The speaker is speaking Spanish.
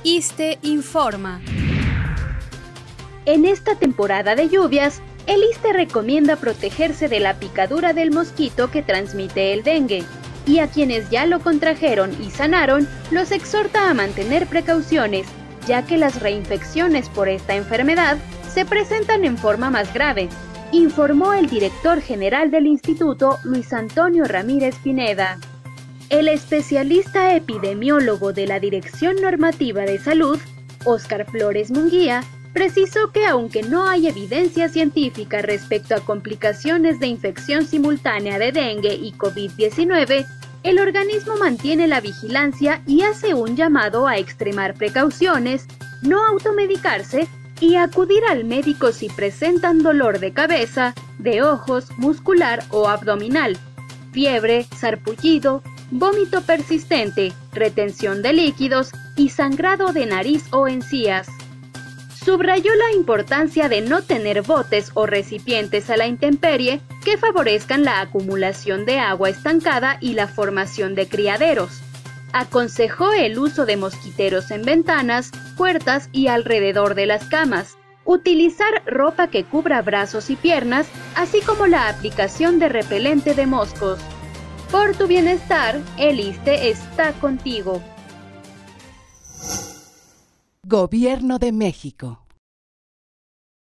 ISSSTE informa. En esta temporada de lluvias, el ISSSTE recomienda protegerse de la picadura del mosquito que transmite el dengue, y a quienes ya lo contrajeron y sanaron, los exhorta a mantener precauciones, ya que las reinfecciones por esta enfermedad se presentan en forma más grave, informó el director general del instituto, Luis Antonio Ramírez Pineda. El especialista epidemiólogo de la Dirección Normativa de Salud, Óscar Flores Munguía, precisó que aunque no hay evidencia científica respecto a complicaciones de infección simultánea de dengue y COVID-19, el organismo mantiene la vigilancia y hace un llamado a extremar precauciones, no automedicarse y acudir al médico si presentan dolor de cabeza, de ojos, muscular o abdominal, fiebre, sarpullido, vómito persistente, retención de líquidos y sangrado de nariz o encías. Subrayó la importancia de no tener botes o recipientes a la intemperie que favorezcan la acumulación de agua estancada y la formación de criaderos. Aconsejó el uso de mosquiteros en ventanas, puertas y alrededor de las camas, utilizar ropa que cubra brazos y piernas, así como la aplicación de repelente de moscos. Por tu bienestar, el ISSSTE está contigo. Gobierno de México.